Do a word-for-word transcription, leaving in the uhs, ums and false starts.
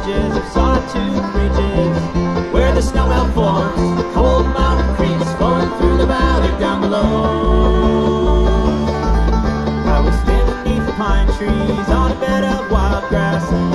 edges of sawtooth ridges, where the snow melt forms, the cold mountain creeks flowing through the valley down below. I was standing beneath the pine trees on a bed of wild grass.